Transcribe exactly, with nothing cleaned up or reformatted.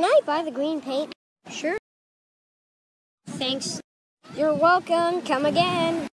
Can I buy the green paint? Sure. Thanks. You're welcome. Come again.